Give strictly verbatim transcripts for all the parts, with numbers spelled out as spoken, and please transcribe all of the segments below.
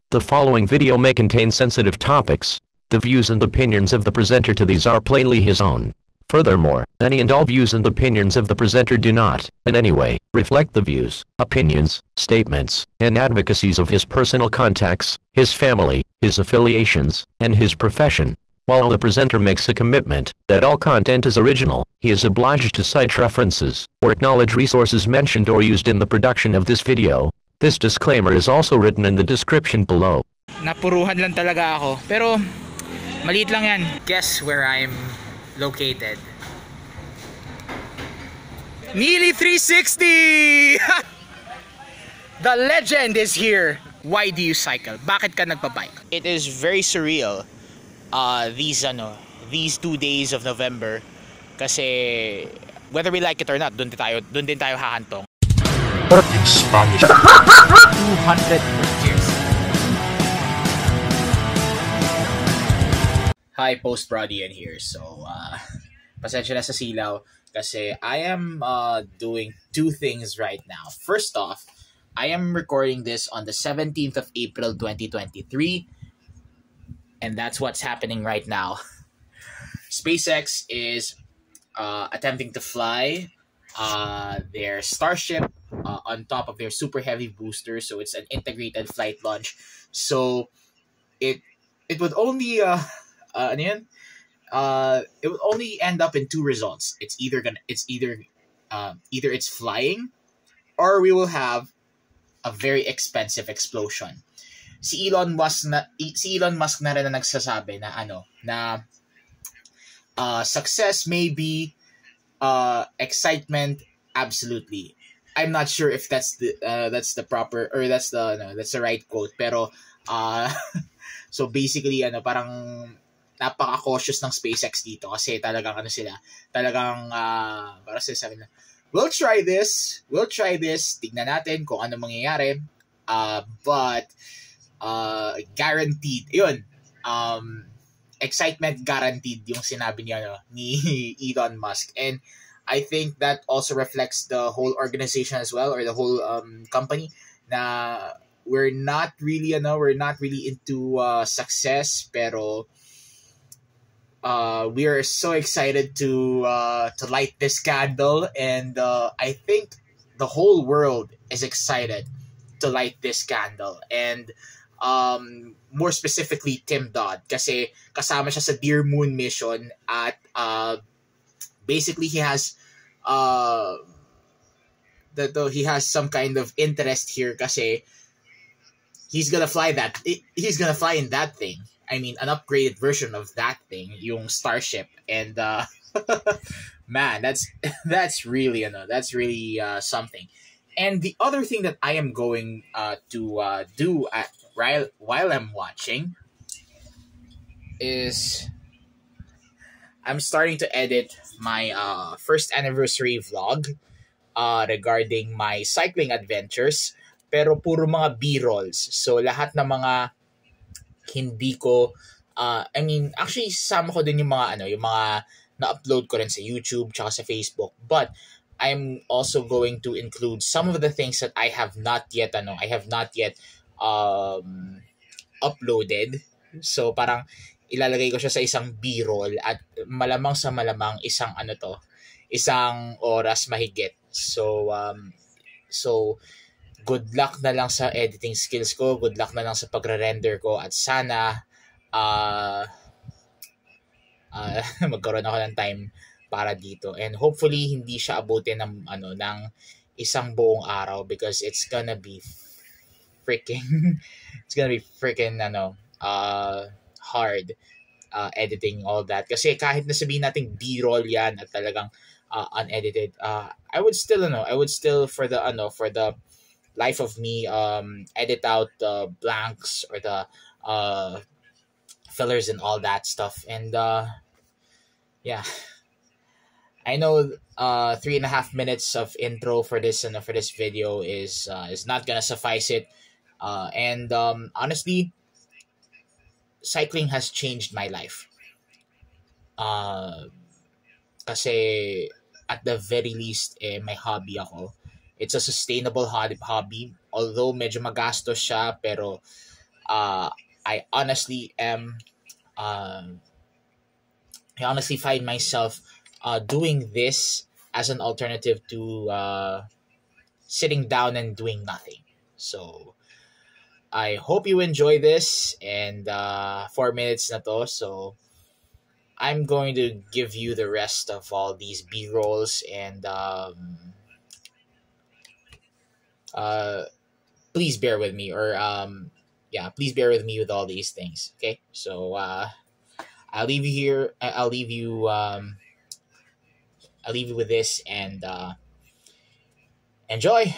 The following video may contain sensitive topics. The views and opinions of the presenter to these are plainly his own. Furthermore, any and all views and opinions of the presenter do not, in any way, reflect the views, opinions, statements, and advocacies of his personal contacts, his family, his affiliations, and his profession. While the presenter makes a commitment that all content is original, he is obliged to cite references or acknowledge resources mentioned or used in the production of this video. This disclaimer is also written in the description below. Napuruhan lang talaga ako. Pero, maliit lang yan. Guess where I'm located? Nearly three sixty! The legend is here. Why do you cycle? Bakit ka nagpa-bike? It is very surreal. Uh, these ano, these two days of November. Kasi, whether we like it or not, dun din tayo, dun din tayo hahantong. Spanish. two hundred years. Hi, Post Brodian here. So, uh, pasensya na sa silaw kasi I am uh, doing two things right now. First off, I am recording this on the seventeenth of April twenty twenty-three, and that's what's happening right now. SpaceX is uh, attempting to fly uh, their Starship uh, on top of their super heavy booster, so it's an integrated flight launch. So it it would only uh, uh, ano yun? Uh, it would only end up in two results. It's either gonna it's either uh, either it's flying, or we will have a very expensive explosion. Si Elon Musk na si Elon Musk na rin na nagsasabi na ano na uh, success may be uh, excitement absolutely. I'm not sure if that's the uh, that's the proper or that's the no, that's the right quote, pero uh, so basically ano parang napaka-cautious ng SpaceX dito kasi talagang ano sila talagang uh, para sa sabi na we'll try this we'll try this tignan natin kung ano mangyayari uh, but uh, guaranteed yun um, excitement guaranteed yung sinabi niya no, ni Elon Musk, and I think that also reflects the whole organization as well, or the whole um, company na we're not really ano we're not really into uh, success, pero uh, we are so excited to uh, to light this candle, and uh, I think the whole world is excited to light this candle, and um, more specifically Tim Dodd kasi kasama siya sa Dear Moon mission at uh, basically he has uh that though he has some kind of interest here kasi he's gonna fly that he's gonna fly in that thing. I mean, an upgraded version of that thing, yung Starship, and uh man, that's that's really you know that's really uh, something. And the other thing that I am going uh to uh do at while while I'm watching is I'm starting to edit my uh, first anniversary vlog uh, regarding my cycling adventures, pero puro mga B-rolls. So lahat ng mga hindi ko uh, I mean, actually sama ko din yung mga ano, yung mga na-upload ko rin sa YouTube tsaka sa Facebook. But I'm also going to include some of the things that I have not yet ano, I have not yet um, uploaded. So parang ilalagay ko siya sa isang B-roll at malamang sa malamang isang ano to, isang oras mahigit. So um so good luck na lang sa editing skills ko, good luck na lang sa pagre-render ko, at sana uh, uh magkaroon ako ng time para dito, and hopefully hindi siya abutin ng ano ng isang buong araw because it's gonna be freaking it's gonna be freaking ano uh hard uh, editing all that kasi kahit nasabihin nating B-roll yan at talagang uh, unedited, uh, I would still ano I would still for the ano for the life of me um edit out the blanks or the uh fillers and all that stuff, and uh yeah, I know uh three and a half minutes of intro for this and uh, for this video is uh, is not gonna suffice it, uh and um honestly cycling has changed my life. Uh, kasi at the very least, eh, may hobby ako. It's a sustainable hobby. Although medyo magastos siya, pero Uh, I honestly am. Um, I honestly find myself uh, doing this as an alternative to uh, sitting down and doing nothing. So I hope you enjoy this, and uh, four minutes na to. So I'm going to give you the rest of all these B rolls, and um, uh, please bear with me, or um, yeah, please bear with me with all these things. Okay, so uh, I'll leave you here. I- I'll leave you. Um, I'll leave you with this, and uh, enjoy.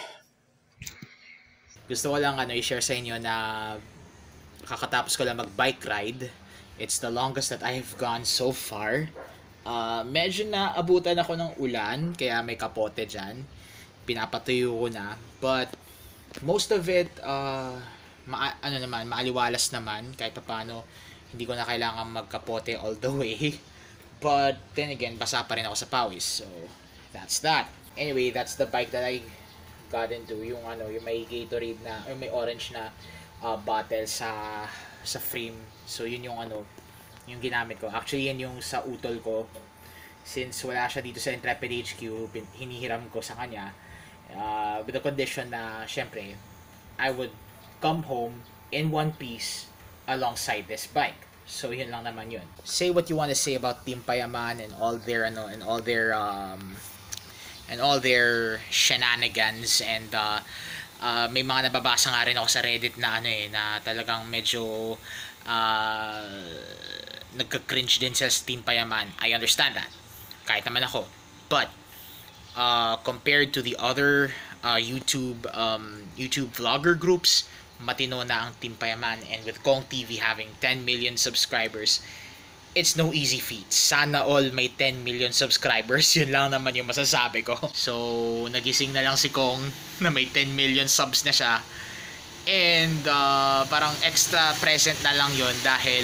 Gusto ko lang ano i-share sa inyo na kakatapos ko lang mag-bike ride. It's the longest that I have gone so far. Uh, medyo na abutan ako ng ulan, kaya may kapote dyan. Pinapatuyo ko na. But most of it, uh, ma- ano naman, maaliwalas naman. Kahit pa paano, hindi ko na kailangan magkapote all the way. But then again, basa pa rin ako sa pawis. So, that's that. Anyway, that's the bike that I got into. Yung ano, yung may Gatorade na, yung may orange na uh, bottle sa sa frame. So yun yung ano, yung ginamit ko. Actually yan yung sa utol ko. Since wala siya dito sa Intrepid H Q, hinihiram ko sa kanya. Uh, with the condition na syempre I would come home in one piece alongside this bike. So yun lang naman yun. Say what you want to say about Team Payaman and all their ano and all their um and all their shenanigans, and uh, uh, may mga nababasa nga rin ako sa Reddit na ano eh, na talagang medyo uh, nagka-cringe din sa Team Payaman. I understand that. Kahit naman ako. But uh, compared to the other uh, YouTube um, YouTube vlogger groups, matino na ang Team Payaman, and with Kong T V having ten million subscribers, it's no easy feat. Sana all may ten million subscribers. Yun lang naman yung masasabi ko. So, nagising na lang si Kong na may ten million subs na siya. And uh, parang extra present na lang yun dahil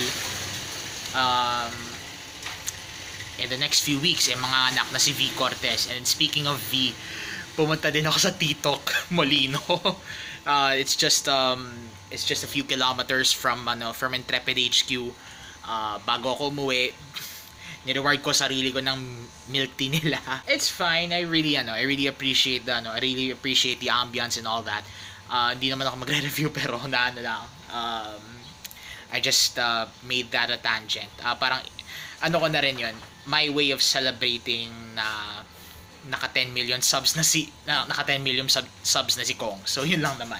um, in the next few weeks, eh, mga anak na si V Cortez. And speaking of V, pumunta din ako sa Titok, Molino. uh, it's just um, it's just a few kilometers from ano from Intrepid H Q. Uh, bago ako umuwi, nireward ko sarili ko ng milk tea nila. It's fine. I really ano, I really appreciate the ano, I really appreciate the ambience and all that. Uh, hindi naman ako magre-review pero na ano lang. Um, I just uh, made that a tangent. Uh, parang ano ko na rin 'yun. My way of celebrating na naka ten million subs na si na, naka ten million sub, subs na si Kong. So yun lang naman.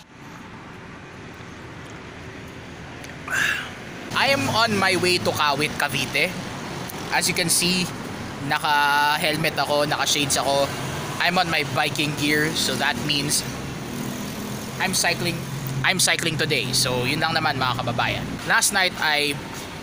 I am on my way to Kawit, Cavite. As you can see, naka-helmet ako, naka-shades ako. I'm on my biking gear, so that means I'm cycling. I'm cycling today. So, yun lang naman mga kababayan. Last night, I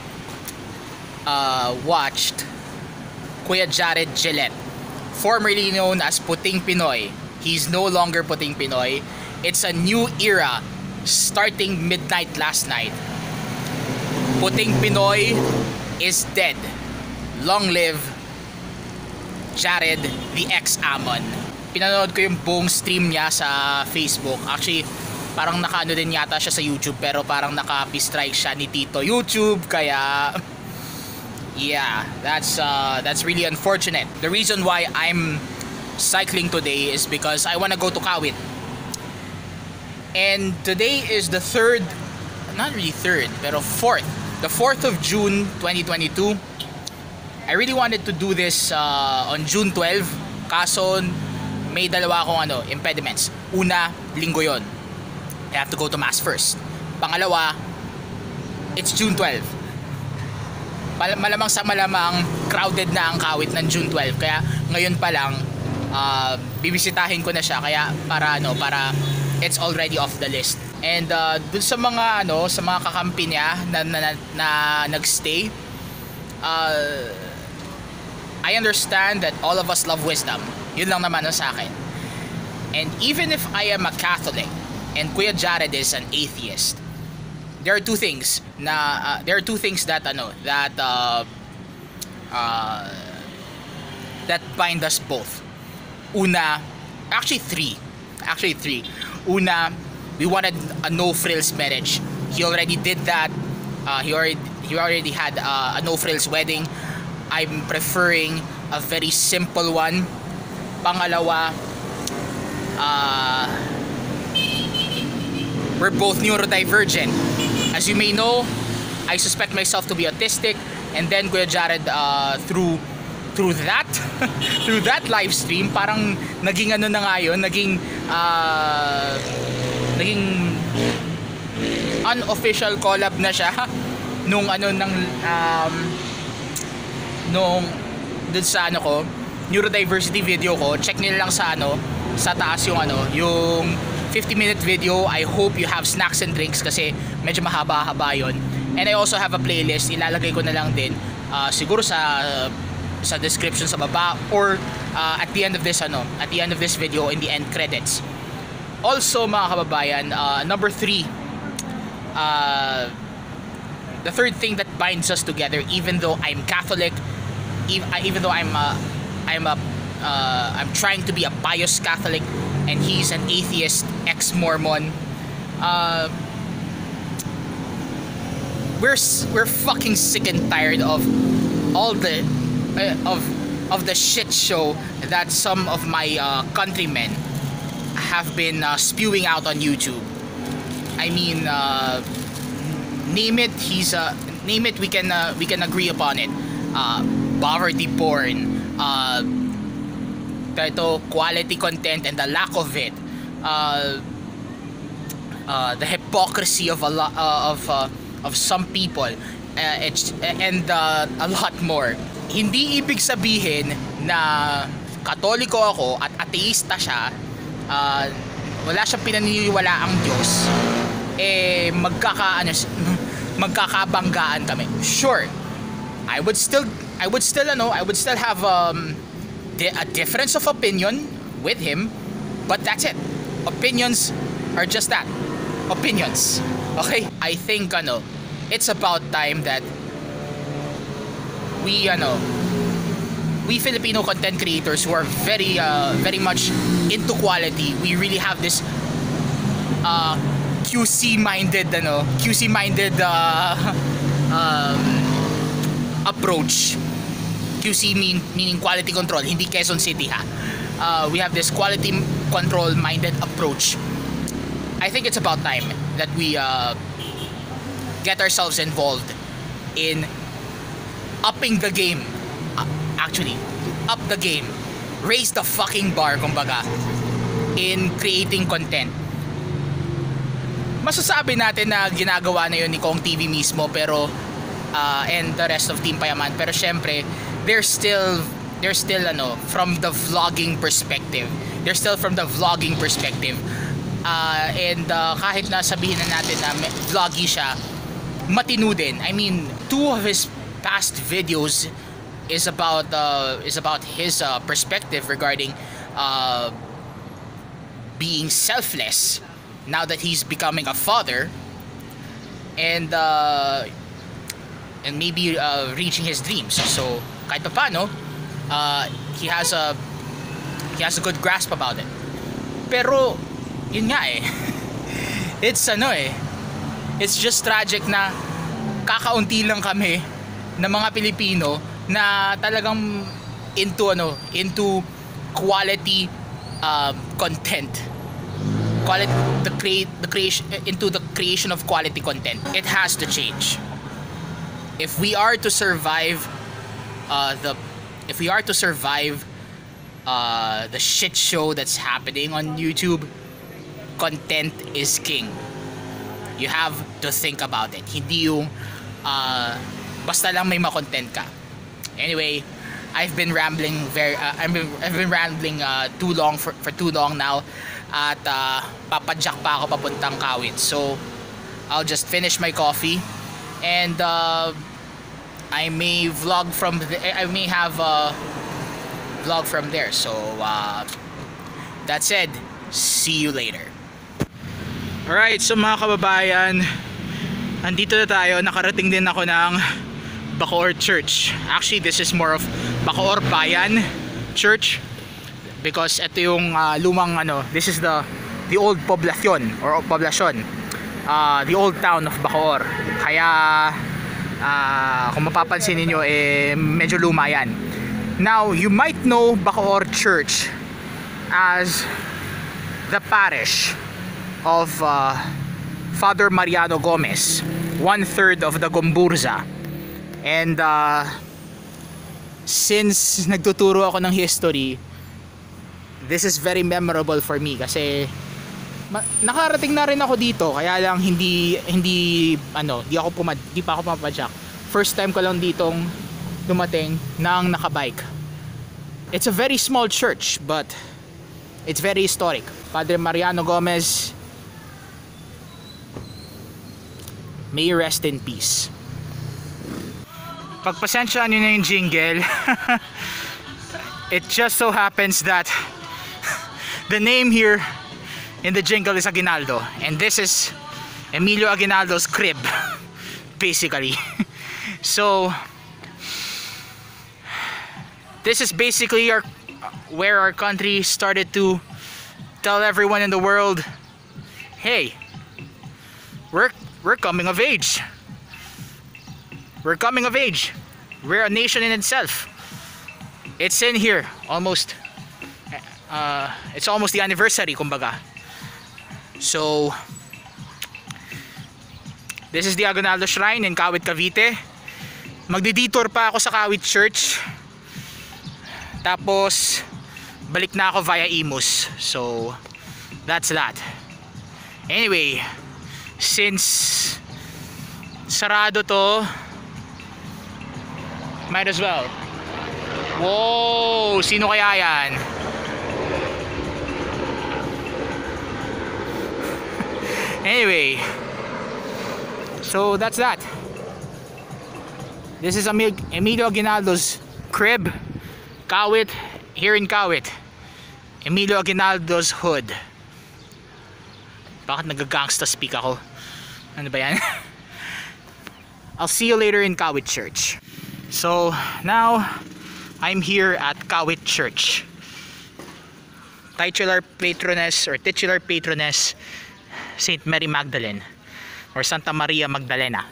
uh, watched Kuya Jared Gillette, formerly known as Puting Pinoy. He's no longer Puting Pinoy. It's a new era starting midnight last night. Puting Pinoy is dead. Long live Jared the ex-Amon. Pinanood ko yung buong stream niya sa Facebook. Actually, parang nakaano din yata siya sa YouTube, pero parang naka-strike siya ni Tito YouTube, kaya yeah, that's uh, that's really unfortunate. The reason why I'm cycling today is because I wanna go to Kawit. And today is the third, not really third, pero fourth. The fourth of June twenty twenty-two. I really wanted to do this uh, on June twelfth. Kaso may dalawa akong ano, impediments. Una, linggo yon. I have to go to mass first. Pangalawa, it's June twelfth. Malamang sa malamang crowded na ang Kawit ng June twelfth. Kaya ngayon pa lang uh, bibisitahin ko na siya, kaya para ano, para it's already off the list. And uh, dun sa mga ano, sa mga kakampi niya na, na, na, na nagstay, uh, I understand that all of us love wisdom. Yun lang naman ang sa akin. And even if I am a Catholic and Kuya Jared is an atheist, there are two things na uh, there are two things that ano that uh, uh, that bind us both. Una, actually three. Actually three. Una, we wanted a no frills marriage. he already did that. Uh, he already he already had uh, a no frills wedding. I'm preferring a very simple one. Pangalawa, uh, we're both neurodivergent. As you may know, I suspect myself to be autistic, and then Kuya Jared, uh, through through that through that live stream, parang naging ano na nga yun, naging uh, naging unofficial collab na siya nung ano ng um, nung dun sa ano ko, neurodiversity video ko. Check nila lang sa ano, sa taas yung ano, yung fifty minute video. I hope you have snacks and drinks kasi medyo mahaba-haba yun. And I also have a playlist, ilalagay ko na lang din uh, siguro sa sa description sa baba, or uh, at the end of this ano, at the end of this video, in the end credits. Also mga kababayan, uh, number three, uh, the third thing that binds us together, even though I'm Catholic, even, even though I'm a, I'm a uh, I'm trying to be a pious Catholic, and he's an atheist ex-Mormon. Uh, we're we're fucking sick and tired of all the uh, of of the shit show that some of my uh, countrymen have been uh, spewing out on YouTube. I mean, uh, name it. He's uh, name it. We can uh, we can agree upon it. Uh, poverty porn. Uh, ito, quality content and the lack of it. Uh, uh, the hypocrisy of a lot uh, of uh, of some people. Uh, it's, and uh, a lot more. Hindi ibig sabihin na Katoliko ako at ateista siya, uh, wala siyang pinaniniwala ang Diyos, eh magkaka ano, magkakabanggaan kami. Sure, I would still I would still ano, I would still have um di- a difference of opinion with him, but that's it. Opinions are just that. Opinions. Okay? I think ano, it's about time that we ano we Filipino content creators who are very uh, very much into quality, we really have this uh, Q C minded ano Q C minded uh, um, approach. Q C mean meaning quality control, hindi Quezon City ha. Uh, we have this quality control minded approach. I think it's about time that we uh, get ourselves involved in upping the game. Uh, actually, up the game. Raise the fucking bar, kumbaga, in creating content. Masasabi natin na ginagawa na yun ni Kong T V mismo, pero uh, and the rest of Team Payaman, pero syempre they're still they're still ano from the vlogging perspective. They're still from the vlogging perspective. Uh, and uh, kahit na sabihin na natin na vloggy siya, matino din. I mean, two of his past videos is about uh, is about his uh, perspective regarding uh, being selfless now that he's becoming a father, and uh, and maybe uh, reaching his dreams. So kahit pa paano, uh, he has a he has a good grasp about it. Pero yun nga eh, it's ano eh, it's just tragic na kakaunti lang kami na mga Pilipino na talagang into ano, into quality uh, content. Quality, the create the creation into the creation of quality content. It has to change. If we are to survive uh, the if we are to survive uh, the shit show that's happening on YouTube, content is king. You have to think about it. Hindi yung uh, basta lang may ma-content ka. Anyway, I've been rambling very uh, I've been I've been rambling uh, too long for for too long now, at uh, papadyak pa ako papuntang Kawit. So I'll just finish my coffee, and uh, I may vlog from the, I may have a vlog from there. So uh, that said, see you later. Alright, so mga kababayan, andito na tayo. Nakarating din ako ng Bacoor Church. Actually, this is more of Bacoor Bayan Church, because ito yung uh, lumang ano, this is the the old poblacion or poblacion uh, the old town of Bacoor. Kaya uh, kung mapapansin niyo eh medyo luma yan. Now you might know Bacoor Church as the parish of uh, Father Mariano Gomez, one third of the Gomburza. And uh, since nagtuturo ako ng history, this is very memorable for me kasi nakarating na rin ako dito, kaya lang hindi hindi ano, di ako pumad, di pa ako pumadyak. First time ko lang ditong dumating nang nakabike. It's a very small church but it's very historic. Padre Mariano Gomez, may you rest in peace. Pagpasensyaan nyo na yung jingle. It just so happens that the name here in the jingle is Aguinaldo, and this is Emilio Aguinaldo's crib basically. So this is basically our where our country started to tell everyone in the world, hey, we're we're coming of age. We're coming of age. We're a nation in itself. It's in here almost. Uh, it's almost the anniversary, kumbaga. So this is the Aguinaldo Shrine in Kawit, Cavite. Magdi-detour pa ako sa Kawit Church. Tapos balik na ako via Imus. So that's that. Anyway, since sarado to, might as well. Whoa, sino kaya yan? Anyway, so that's that. This is Emilio Aguinaldo's crib, Kawit, here in Kawit. Emilio Aguinaldo's hood. Bakit nag-gangsta speak ako? Ano ba yan? I'll see you later in Kawit Church. So now I'm here at Kawit Church. Titular patroness or titular patroness Saint Mary Magdalene or Santa Maria Magdalena.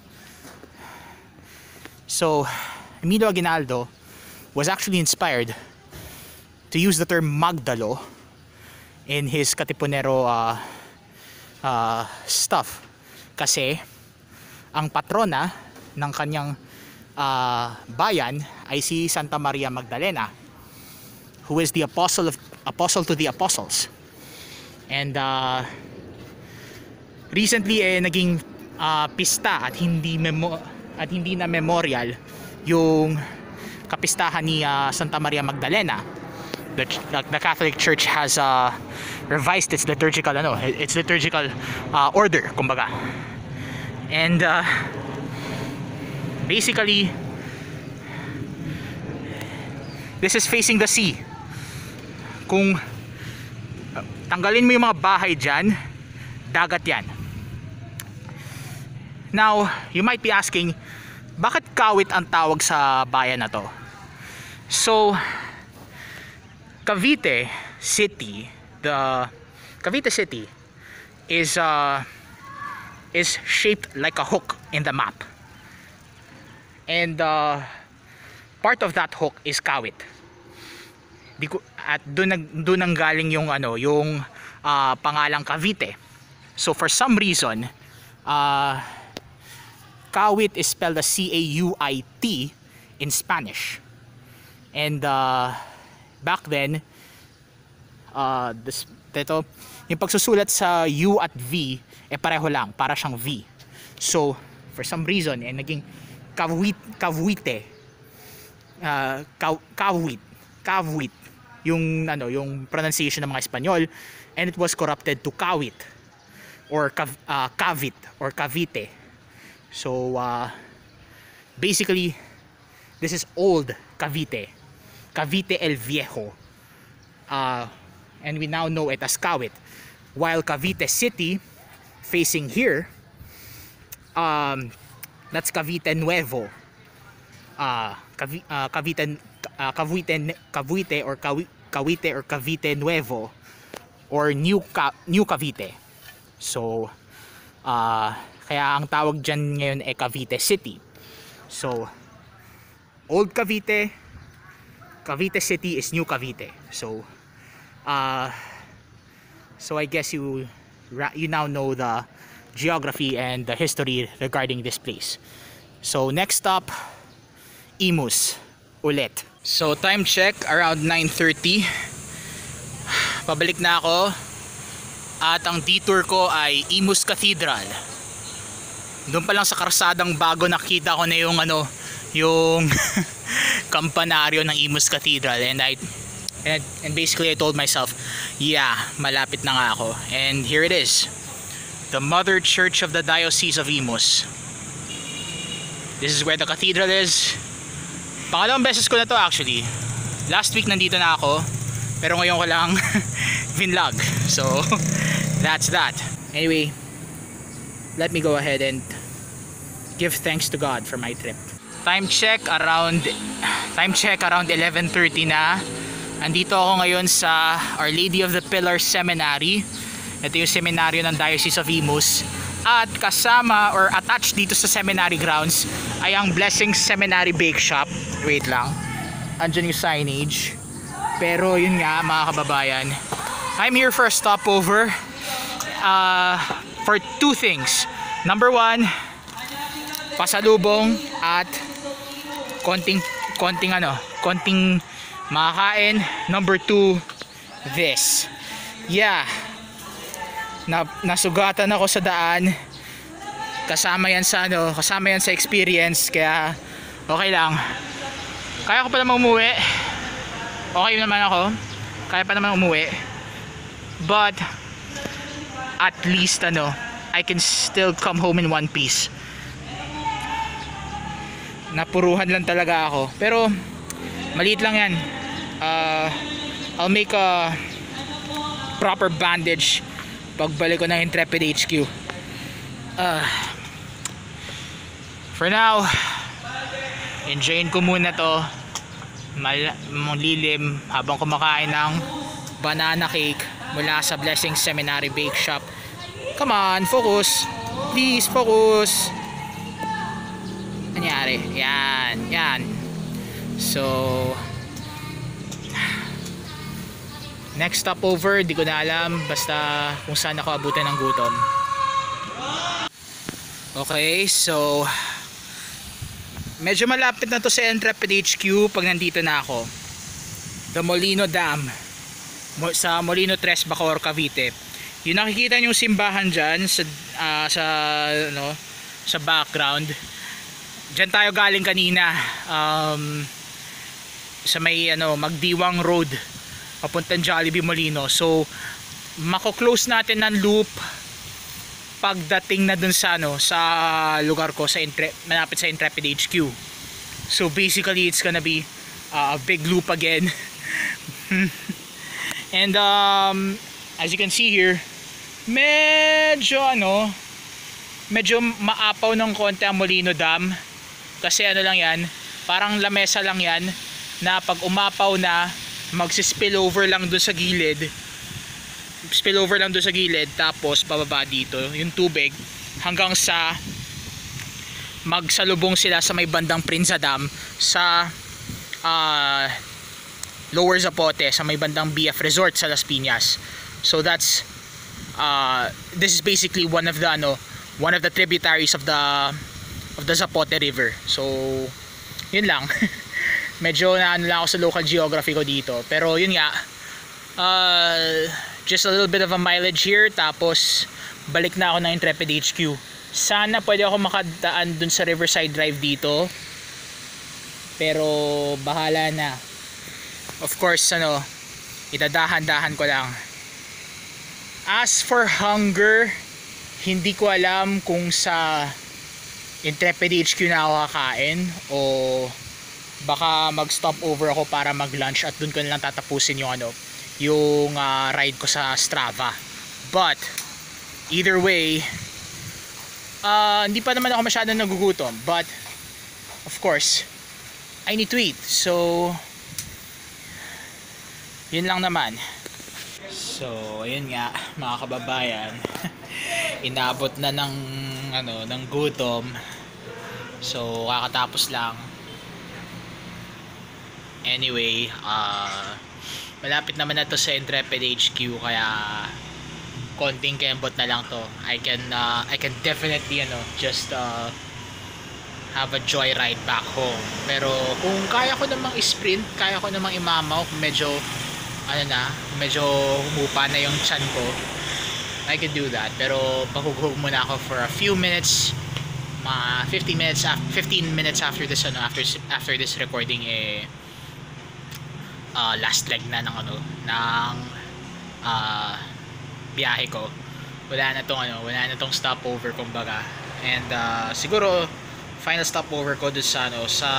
So Emilio Aguinaldo was actually inspired to use the term Magdalo in his Katipunero uh, uh, stuff kasi ang patrona ng kanyang uh, bayan ay si Santa Maria Magdalena, who is the apostle of apostle to the apostles. And uh, recently eh naging uh, pista at hindi memo at hindi na memorial yung kapistahan ni uh, Santa Maria Magdalena. The, the Catholic Church has uh, revised its liturgical ano, its liturgical uh, order, kumbaga. And uh, basically this is facing the sea. Kung uh, tanggalin mo yung mga bahay dyan, dagat yan. Now, you might be asking, bakit Kawit ang tawag sa bayan na to? So, Cavite City, the Cavite City is uh, is shaped like a hook in the map, and uh, part of that hook is Kawit. Di ko, at doon nag doon nang galing yung ano, yung uh, pangalang Cavite. So for some reason, uh, Kawit is spelled as C A U I T in Spanish, and uh, back then, uh, this, ito, yung pagsusulat sa U at V eh pareho lang, para siyang V. So for some reason eh naging Kawit, Kawite, uh, Kawit, Kawit yung ano, yung pronunciation ng mga Espanyol, and it was corrupted to Kawit or Kav, uh, Kavit or Cavite. So uh, basically this is old Cavite, Cavite el Viejo, uh, and we now know it as Kawit, while Cavite City facing here, um, that's Cavite Nuevo, uh, Cavi, uh, Cavite, uh, Cavite, Cavite or Cavi, Cavite or Cavite Nuevo or New, Ca, New Cavite. So Uh, kaya ang tawag dyan ngayon ay Cavite City. So, Old Cavite, Cavite City is New Cavite. So, uh, so I guess you you now know the geography and the history regarding this place. So, next stop, Imus ulit. So, time check around nine thirty. Pabalik na ako. At ang detour ko ay Imus Cathedral. Doon pa lang sa karsadang bago nakita ko na yung ano, yung kampanaryo ng Imus Cathedral, and I and, and basically I told myself, yeah, malapit na nga ako. And here it is. The Mother Church of the Diocese of Imus. This is where the cathedral is. Pangalawang beses ko na to actually. Last week nandito na ako, pero ngayon ko lang vinlog. So that's that. Anyway, let me go ahead and give thanks to God for my trip. Time check around time check around eleven thirty na. Andito ako ngayon sa Our Lady of the Pillars Seminary. Ito yung seminaryo ng Diocese of Imus. At kasama or attached dito sa seminary grounds ay ang Blessings Seminary Bake Shop. Wait lang. Andyan yung signage. Pero yun nga mga kababayan, I'm here for a stopover uh, for two things. Number one, pasalubong at konting konting ano, konting makakain. Number two, this. Yeah. Na, nasugatan ako sa daan. Kasama yan sa ano, kasama yan sa experience, kaya okay lang. Kaya ko pa naman umuwi. Okay naman ako. Kaya pa naman umuwi. But at least ano, I can still come home in one piece. Napuruhan lang talaga ako. Pero maliit lang yan. uh, I'll make a proper bandage pagbalik ko ng Intrepid H Q. uh, For now, enjoyin ko muna to malilim habang kumakain ng banana cake mula sa Blessing Seminary Bake Shop. Come on, focus. Please, focus. Nangyari? Yan, yan. So, next stopover, di ko na alam. Basta kung saan ako abutin ng gutom. Okay, so medyo malapit na to sa Intrepid H Q pag nandito na ako. The Molino Dam sa Molino Tres, Bacoor, Cavite. Yung nakikita yung simbahan dyan sa, uh, sa, ano, sa background. Dyan tayo galing kanina. Um, sa may ano, Magdiwang Road papuntang Jollibee Molino. So mako-close natin ng loop pagdating na dun sa ano, sa lugar ko sa Intre malapit sa Intrepid H Q. So basically it's gonna be uh, a big loop again. And um, as you can see here, medyo ano, medyo maapaw ng konti ang Molino Dam. Kasi ano lang yan, parang lamesa lang yan na pag umapaw na, magsi-spill over lang dun sa gilid. Spill over lang dun sa gilid, tapos bababa dito yung tubig hanggang sa magsalubong sila sa may bandang Prinza Dam sa uh, Lower Zapote, sa may bandang B F Resort sa Las Piñas. So that's uh, this is basically one of the ano, one of the tributaries of the of the Zapote River. So yun lang. Medyo na ano lang ako sa local geography ko dito, pero yun nga, uh, just a little bit of a mileage here, tapos balik na ako ng Intrepid H Q. Sana pwede ako makadaan dun sa Riverside Drive dito, pero bahala na. Of course, ano, itadahan-dahan ko lang. As for hunger, hindi ko alam kung sa Intrepid H Q na ako kakain o baka mag-stop over ako para mag-lunch at dun ko na lang tatapusin yung ano, yung uh, ride ko sa Strava. But either way, uh, hindi pa naman ako masyadong nagugutom, but of course I need to eat. So yun lang naman. So, ayun nga, mga kababayan. Inabot na ng ano, ng gutom. So, kakatapos lang. Anyway, uh, malapit naman na to sa Intrepid H Q, kaya konting kembot na lang to. I can uh, I can definitely ano, just uh, have a joyride back home. Pero kung kaya ko namang i-sprint, kaya ko namang imamaw, medyo ano na, medyo humupa na yung chan ko, I can do that. Pero pahughog muna ako for a few minutes, mga fifteen minutes fifteen minutes after this ano, after after this recording, eh uh, last leg na ng ano, ng uh, biyahe ko. Wala na tong ano, wala na tong stopover kumbaga. And uh, siguro final stopover ko dun sa ano, sa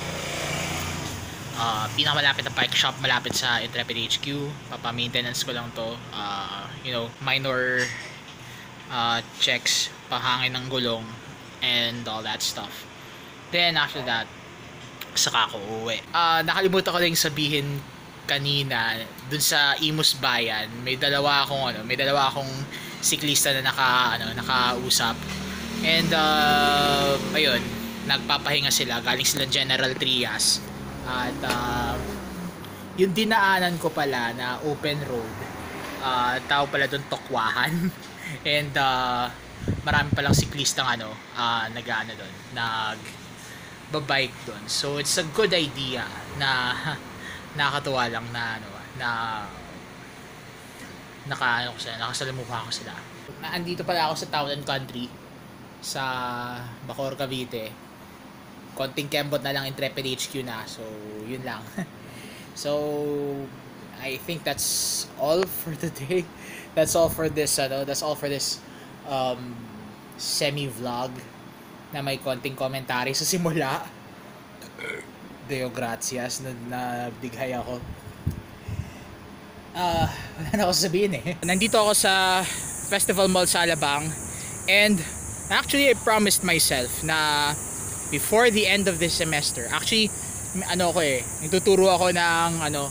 uh, pinakamalapit na bike shop malapit sa Intrepid H Q. Papa-maintenance ko lang to, uh, you know, minor uh, checks, pahangin ng gulong and all that stuff. Then after that, saka ko uuwi. Uh, nakalimutan ko lang sabihin kanina dun sa Imus Bayan, may dalawa akong ano, may dalawa akong siklista na naka ano, nakausap. And uh, ayun, nagpapahinga sila, galing silang General Trias. At uh, yung dinaanan ko pala na open road, uh, tao pala doon Tokwahan. And uh, marami palang siklistang ano, uh, nag-ano doon, nag babike doon. So it's a good idea na nakakatuwa lang na ano, na naka ano ko sila, nakasalamuha ko sila. Andito pala ako sa Town and Country sa Bacoor, Cavite. Konting kembot na lang, Intrepid H Q na. So yun lang. So I think that's all for today. That's all for this ano, that's all for this um semi vlog na may konting commentary sa simula. Deo gratias, na nabighay ako. Ah, uh, wala na ako sabihin eh. Nandito ako sa Festival Mall sa Alabang, and actually I promised myself na before the end of this semester, actually ano ko eh, nagtuturo ako ng ano,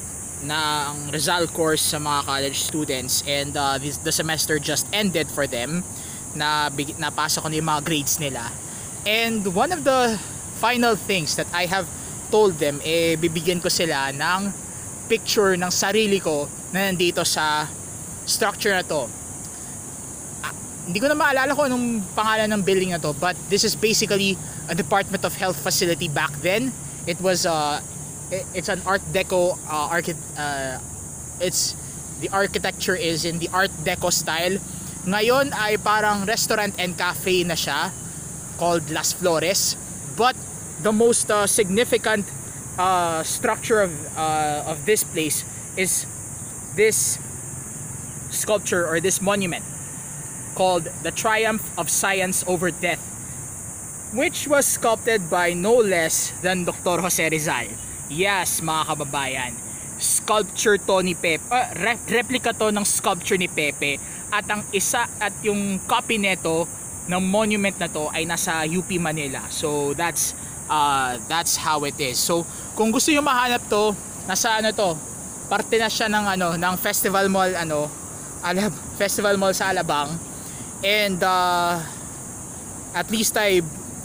ng Rizal course sa mga college students, and uh, this, the semester just ended for them. Na napasa ko na yung mga grades nila, and one of the final things that I have told them, eh bibigyan ko sila ng picture ng sarili ko na nandito sa structure na to. Ah, hindi ko na maalala ko anong pangalan ng building na to, but this is basically a Department of Health facility back then. It was uh it's an Art Deco uh, archi- uh it's the architecture is in the Art Deco style. Ngayon ay parang restaurant and cafe na siya, called Las Flores. But the most uh, significant uh, structure of uh, of this place is this sculpture or this monument called The Triumph of Science Over Death, which was sculpted by no less than Doctor Jose Rizal. Yes, mga kababayan, sculpture to ni Pepe, uh, rep- replica to ng sculpture ni Pepe. At ang isa at yung copy nito ng monument na to ay nasa U P Manila. So that's uh, that's how it is. So kung gusto niyo mahanap to, nasa ano to, parte na siya ng ano, ng Festival Mall ano, Alab Festival Mall sa Alabang. And uh, at least I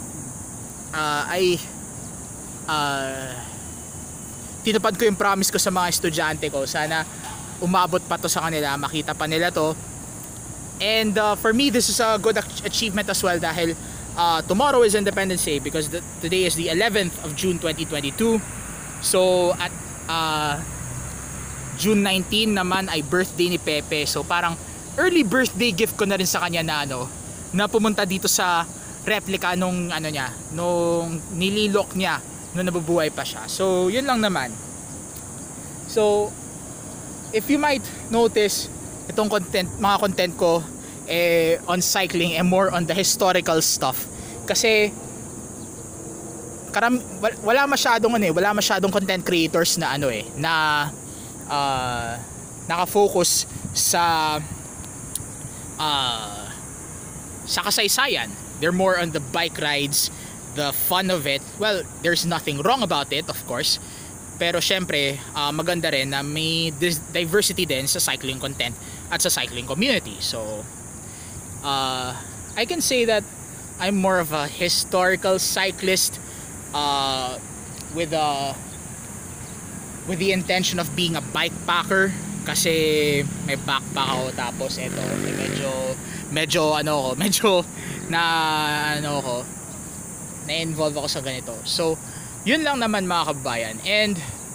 uh, I uh, tinupad ko yung promise ko sa mga estudyante ko. Sana umabot pa to sa kanila, makita pa nila to. And uh, for me, this is a good achievement as well dahil uh, tomorrow is Independence Day, because the, today is the eleventh of June twenty twenty-two. So at uh, June nineteenth naman ay birthday ni Pepe. So parang early birthday gift ko na rin sa kanya na ano, na pumunta dito sa replica nung ano niya, nung nililok niya nung nabubuhay pa siya. So yun lang naman. So if you might notice, itong content, mga content ko eh, on cycling and more on the historical stuff, kasi karam, wala masyadong ano eh, wala masyadong content creators na ano eh, na uh, naka-focus sa uh, sa kasaysayan. They're more on the bike rides, the fun of it. Well, there's nothing wrong about it, of course, Pero syempre, uh, maganda rin na may diversity din sa cycling content at sa cycling community. So, uh, I can say that I'm more of a historical cyclist uh, with a with the intention of being a bike packer, kasi may backpack ako, tapos eto medyo medyo ano ko medyo na ano ko na-involve ako sa ganito. So yun lang naman mga kabayan, and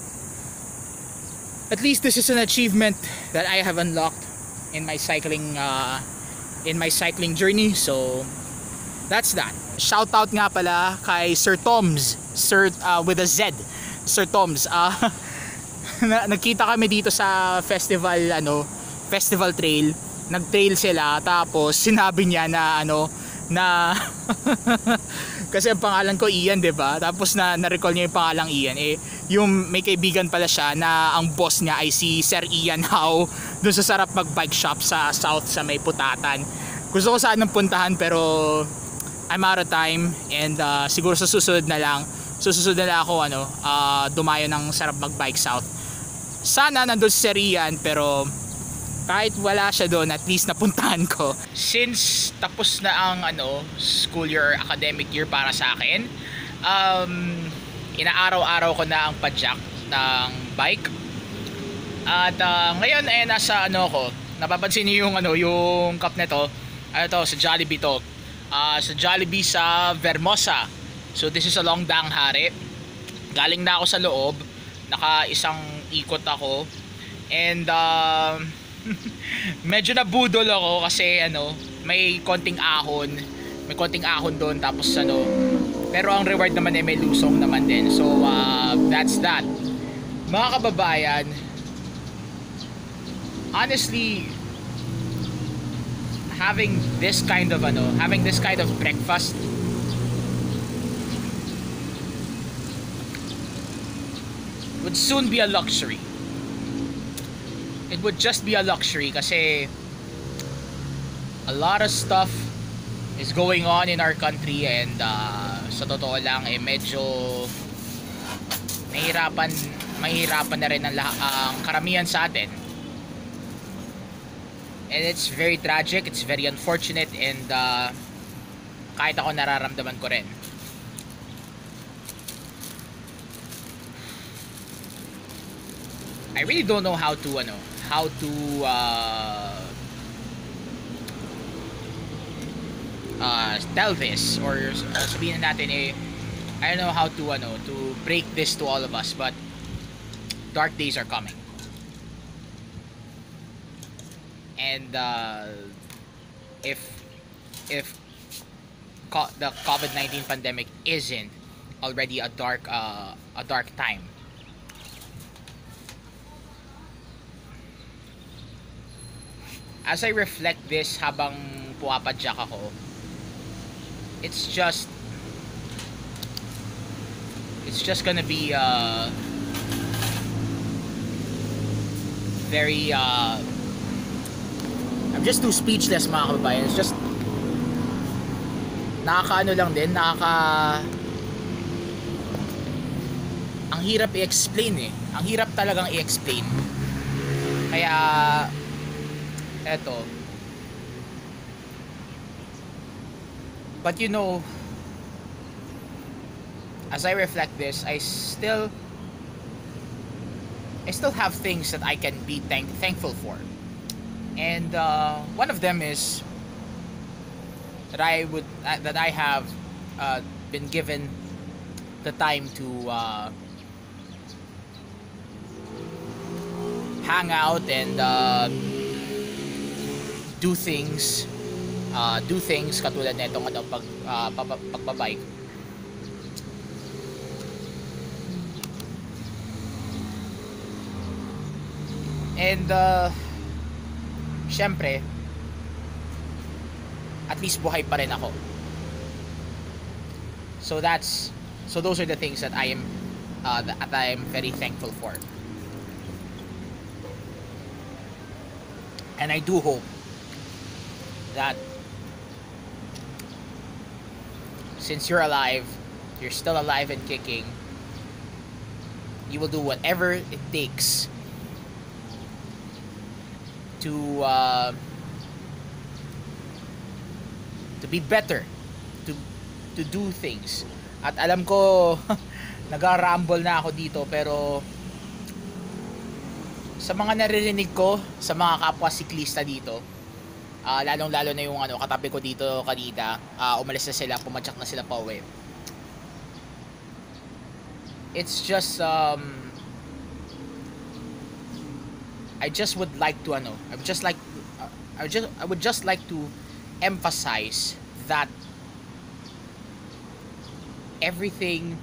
at least this is an achievement that I have unlocked in my cycling uh, in my cycling journey. So that's that. Shout out nga pala kay Sir Toms, Sir uh, with a Z, Sir Toms. Uh, nagkita kami dito sa festival, ano, festival trail. Nag-trail sila, tapos sinabi niya na ano na kasi ang pangalan ko Ian, 'di ba? Tapos na na-recall niya yung pangalang Ian, eh yung may kaibigan pala siya na ang boss niya ay si Sir Ian Howe doon sa Sarap Mag-Bike Shop sa South sa May Putatan. Gusto ko sanang puntahan pero I'm out of time, and uh, siguro sa susunod na lang susunod na lang ako ano uh, dumayo ng Sarap Mag-Bike South. Sana nandun si Sir Ian, pero kahit wala siya doon, at least napuntahan ko. Since tapos na ang ano school year, academic year para sa akin, um, inaaraw-araw ko na ang padjak ng bike. At uh, ngayon ay nasa ano ko, napapansin niyo yung ano yung cup nito. Ano to, sa Jollibee to. Uh, sa Jollibee sa Vermosa. So this is along Danghari. Galing na ako sa loob, naka isang ikot ako, and uh, medyo nabudol ako kasi ano may konting ahon may konting ahon doon, tapos ano pero ang reward naman ay may lusong naman din. So uh, that's that mga kababayan. Honestly, having this kind of ano having this kind of breakfast would soon be a luxury. It would just be a luxury kasi a lot of stuff is going on in our country, and uh, sa totoo lang eh medyo mahirapan mahirapan na rin ang, ang karamihan sa atin, and it's very tragic, it's very unfortunate, and uh, kahit ako nararamdaman ko rin. I really don't know how to ano how to uh, uh, tell this, or uh, sabihin natin eh I don't know how to ano to break this to all of us, but dark days are coming, and uh, if if co the COVID nineteen pandemic isn't already a dark uh, a dark time, as I reflect this habang pumapadyak ako, it's just it's just gonna be uh, very uh, I'm just too speechless mga kababayan. It's just nakakaano lang din, nakaka ang hirap i-explain eh ang hirap talagang i-explain, kaya eto. But you know, as I reflect this, I still I still have things that I can be thank thankful for, and uh, one of them is that I would uh, that I have uh, been given the time to uh, hang out and uh, do things uh, do things katulad nitong ano pag uh, pagbabike. And uh, syempre at least buhay pa rin ako. So that's so those are the things that I am uh, that I am very thankful for. And I do hope that since you're alive, you're still alive and kicking, you will do whatever it takes to uh, to be better, to to do things. At alam ko nag-ramble na ako dito, pero sa mga naririnig ko sa mga kapwa siklista dito, uh, lalong lalo na yung ano, katabi ko dito kanina, uh, umalis na sila, pumadyak na sila pa uwi. It's just um I just would like to ano I would just like uh, I would just I would just like to emphasize that everything,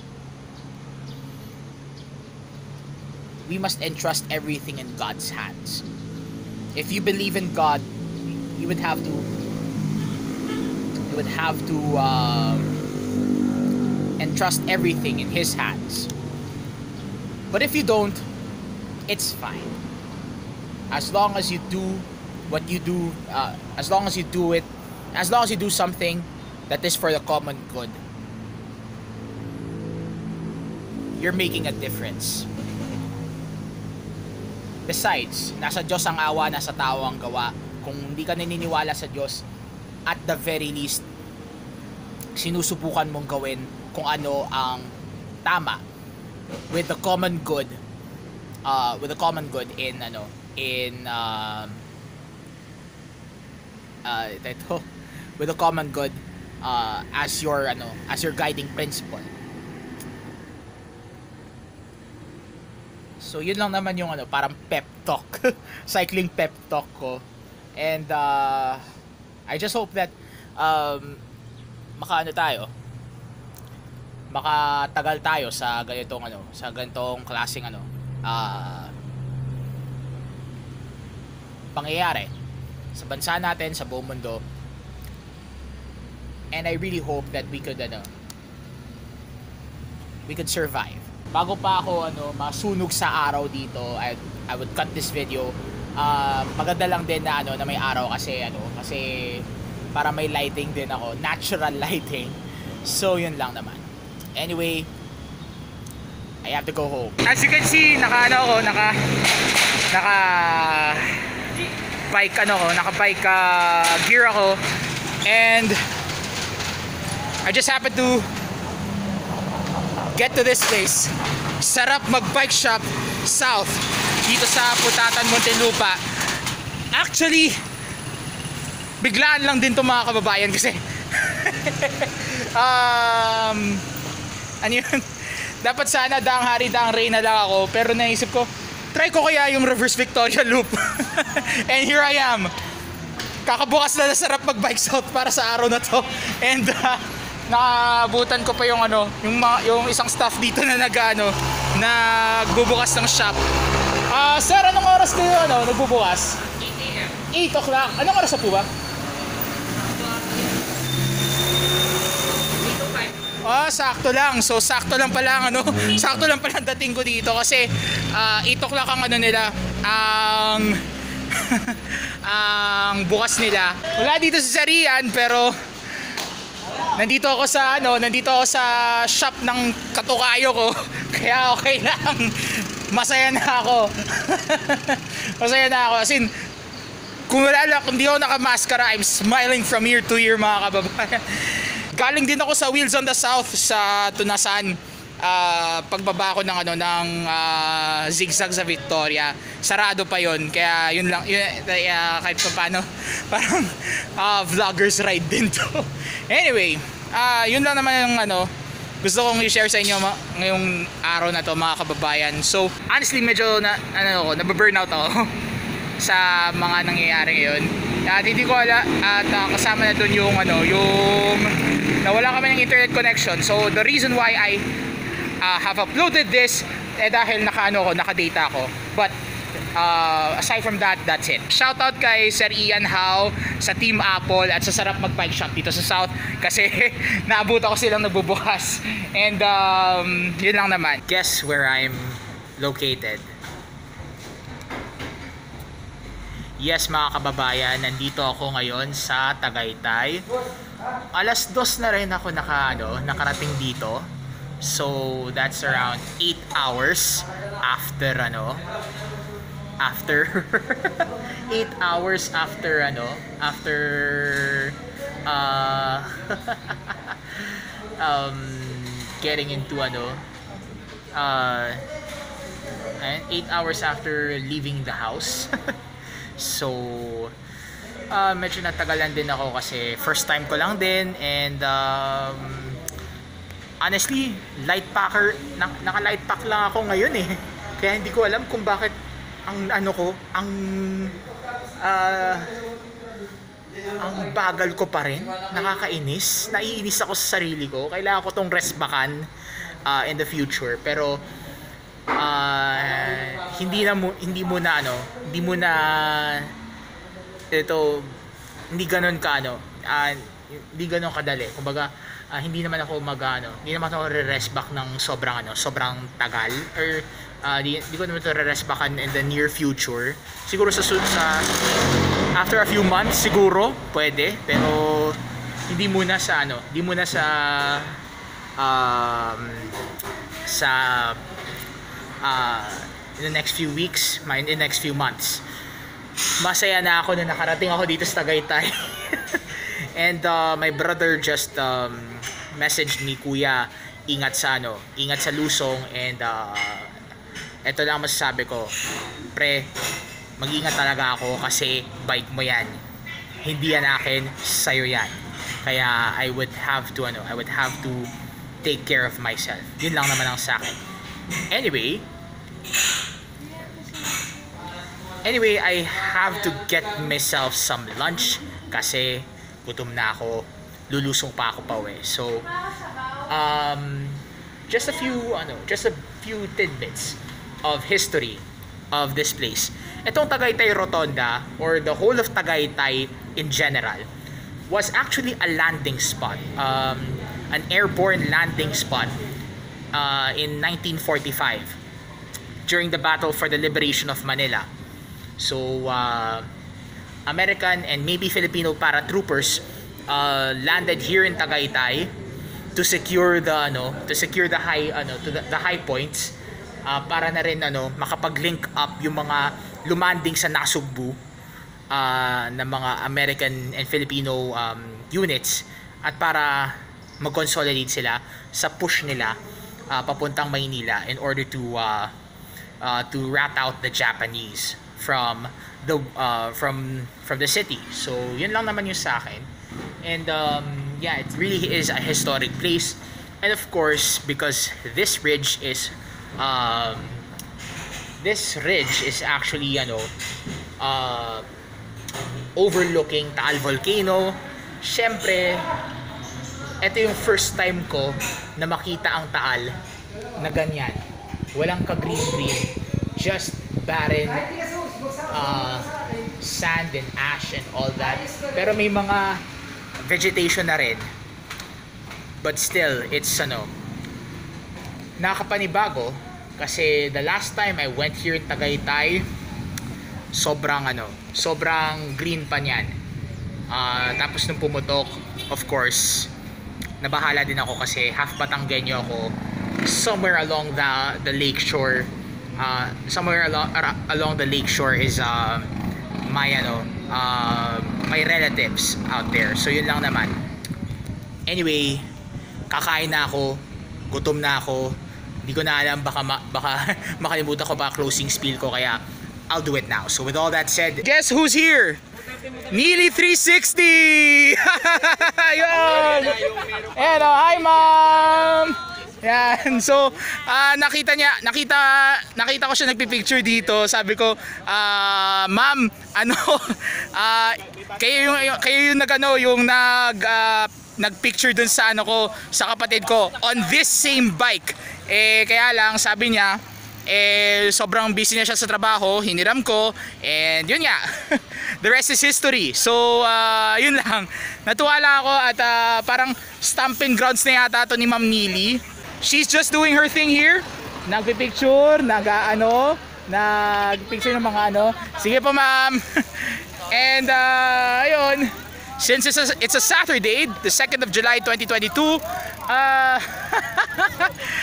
we must entrust everything in God's hands. If you believe in God, you would have to you would have to um, entrust everything in His hands. But if you don't, it's fine. As long as you do what you do, uh, as long as you do it, as long as you do something that is for the common good, you're making a difference. Besides, nasa Diyos ang awa, nasa tao ang gawa. Kung hindi ka naniniwala sa Diyos, at the very least, sinusubukan mong gawin kung ano ang tama with the common good, uh, with the common good in ano, in uh, uh, ito, with the common good uh, as your ano, as your guiding principle. So yun lang naman yung ano, parang pep talk, cycling pep talk ko. And uh, I just hope that um, makaano tayo, makatagal tayo sa ganitong ano, sa ganitong klaseng ano, uh, pangyayari sa bansa natin, sa buong mundo. And I really hope that we could ano, we could survive. Bago pa ako ano, masunog sa araw dito, I, I would cut this video. Uh, maganda lang din na ano, na may araw kasi ano, kasi para may lighting din ako, natural lighting. So yun lang naman. Anyway, I have to go home. As you can see, naka ano ako, naka naka bike ano ko, naka bike uh, gear ako, and I just happened to get to this place. Sarap mag bike shop south dito sa Putatan, Muntinlupa. Actually, biglaan lang din to mga kababayan kasi um, ano yun, dapat sana daang hari daang rey na lang ako, pero naisip ko try ko kaya yung reverse Victoria loop. And here I am, kakabukas na nasarap mag bike south para sa araw na to. And uh, nakabutan ko pa yung ano, yung, yung isang staff dito na nag ano, nagbubukas ng shop. Ah, uh, sir, anong oras kayo ano, nagbubukas? eight a m eight o'clock. Anong oras na po ba? Ah, sakto lang. So sakto lang pala ang ano, sakto lang pala ang dating ko dito kasi uh, eight o'clock ang ano nila, ang ang bukas nila. Wala dito sa Sarian, pero nandito ako sa ano, nandito ako sa shop ng katukayo ko. Kaya okay lang. Masaya na ako. Masaya na ako. As in, kung wala lang, kung di ako nakamaskara, I'm smiling from ear to ear mga kababayan. Galing din ako sa Wheels on the South sa Tunasan. Uh, pagbaba ko ng ano ng uh, zigzag sa Victoria, sarado pa yon, kaya yun lang yun, uh, kahit pa paano parang uh, vloggers ride din to. Anyway, uh, yun lang naman yung ano gusto kong i-share sa inyo ngayong araw na to mga kababayan. So honestly medyo na ano ako, nababurnout ako sa mga nangyayari ngayon. At hindi ko ala at uh, kasama na doon yung ano, yung nawala kami ng internet connection. So the reason why I uh, have uploaded this eh dahil naka ano ko, naka-data ako. But uh, aside from that, that's it. Shout out kay Sir Ian How sa Team Apple at sa Sarap Mag Bike Shop dito sa South kasi naabot ako silang nagbubukas. And um, yun lang naman. Guess where I'm located? Yes mga kababayan, nandito ako ngayon sa Tagaytay. Alas dos na rin ako naka, ano, nakarating dito. So that's around eight hours after ano after eight hours after ano after uh um getting into ano uh and eight hours after leaving the house. So uh, medyo natagalan din ako kasi first time ko lang din, and um, honestly light packer, naka light pack lang ako ngayon eh, kaya hindi ko alam kung bakit ang ano ko ang uh, ang bagal ko pa rin, nakakainis, naiinis ako sa sarili ko. Kailangan ko tong rest backan uh, in the future, pero uh, hindi na mo hindi mo na ano hindi mo na ito hindi ganoon ka ano uh, hindi ganoon kadali. Kumbaga uh, hindi naman ako mag ano hindi naman ako re-rest back ng sobrang ano sobrang tagal, or uh, di, di ko naman to re-rest backan in the near future. Siguro sa sa after a few months siguro pwede, pero hindi muna sa ano hindi muna sa um, sa uh, in the next few weeks, in the next few months. Masaya na ako na nakarating ako dito sa Tagaytay. And uh, my brother just um, messaged me, kuya, ingat sa ano ingat sa lusong, and uh, eto lang masasabi ko, pre, mag-ingat talaga ako kasi bike mo yan, hindi yan akin, sa'yo yan. Kaya I would have to ano I would have to take care of myself. Yun lang naman ang sa akin. Anyway, anyway, I have to get myself some lunch kasi gutom na ako, lulusong pa ako pa uwi. So um just a few ano just a few tidbits of history of this place. Itong Tagaytay Rotonda, or the whole of Tagaytay in general, was actually a landing spot, um, an airborne landing spot uh, in nineteen forty-five during the battle for the liberation of Manila. So uh, American and maybe Filipino paratroopers uh, landed here in Tagaytay to secure the ano to secure the high ano to the, the high points, uh, para na rin ano makapag-link up yung mga lumanding sa Nasugbu uh, ng mga American and Filipino um, units, at para mag-consolidate sila sa push nila uh, papuntang Maynila in order to uh, uh, to rat out the Japanese from the uh, from from the city. So yun lang naman yung sa akin. And um, yeah, it really is a historic place. And of course, because this ridge is um, this ridge is actually ano uh, overlooking Taal Volcano. Syempre, ito yung first time ko na makita ang Taal na ganyan, walang ka green green, just barren uh, sand and ash and all that, pero may mga vegetation na rin. But still, it's ano nakakapanibago. Kasi the last time I went here in Tagaytay, sobrang ano, sobrang green pa niyan. Uh, tapos nung pumutok, of course, nabahala din ako kasi half Batanggenyo ako. Somewhere along the the lake shore, uh, somewhere along uh, along the lake shore is uh, my ano, uh, my relatives out there. So yun lang naman. Anyway, kakain na ako, gutom na ako. Hindi ko na alam, baka, ma baka makalimutan ko pa closing spiel ko, kaya I'll do it now. So with all that said, guess who's here? Neely three sixty! Yun! Hello, hi ma'am! Yan, so uh, nakita niya, nakita nakita ko siya nagpi-picture dito. Sabi ko, uh, ma'am, ano, uh, kayo yung kayo yung nagano, yung nag uh, nagpicture dun sa ano ko, sa kapatid ko on this same bike. Eh kaya lang sabi niya, eh sobrang busy na siya sa trabaho, hiniram ko, and yun nga. The rest is history. So uh, yun lang. Natuwa lang ako at uh, parang stamping grounds na yata to ni Ma'am Neely. She's just doing her thing here. Nagpi-picture, nag-ano, nag-picture ng mga ano. Sige po ma'am. And uh, ayun. Since it's a, it's a Saturday, the second of July twenty twenty-two, uh,